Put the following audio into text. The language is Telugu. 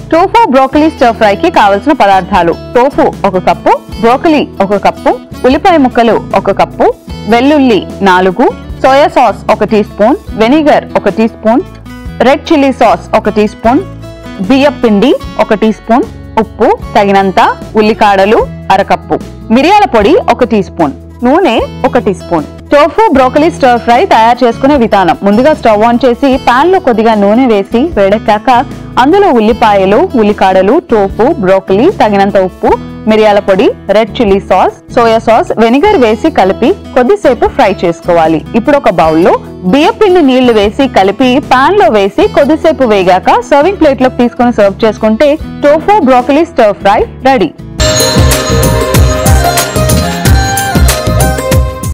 టోఫు బ్రోకలీ స్టర్ ఫ్రై కి కావలసిన పదార్థాలు: టోఫు 1 కప్పు, బ్రోకలీ 1 కప్పు, ఉల్లిపాయ ముక్కలు 1 కప్పు, వెల్లుల్లి 4, soya sauce 1 teaspoon, vinegar 1 teaspoon, red chilli sauce 1 teaspoon, బియ్యం పిండి 1 టీ స్పూన్, ఉప్పు తగినంత, ఉల్లికాడలు 1/2 కప్పు, మిరియాల పొడి 1 టీ స్పూన్, నూనె 1 teaspoon. Tofu broccoli stir fry తయారు చేసుకునే విధానం: ముందుగా స్టవ్ ఆన్ చేసి పాన్ లో కొద్దిగా నూనె వేసి వేడెక్కాక అందులో ఉల్లిపాయలు, ఉల్లికాడలు, టోఫు, బ్రోకలీ, తగినంత ఉప్పు, మిరియాల పొడి, red chilli sauce, soya sauce, vinegar వేసి కలిపి కొద్దిసేపు ఫ్రై చేసుకోవాలి. ఇప్పుడు ఒక బౌల్లో బియ్యం పిండి నీళ్లు వేసి కలిపి పాన్ లో వేసి కొద్దిసేపు వేగాక సర్వింగ్ ప్లేట్ లోకి తీసుకొని సర్వ్ చేసుకుంటే tofu broccoli stir fry ready.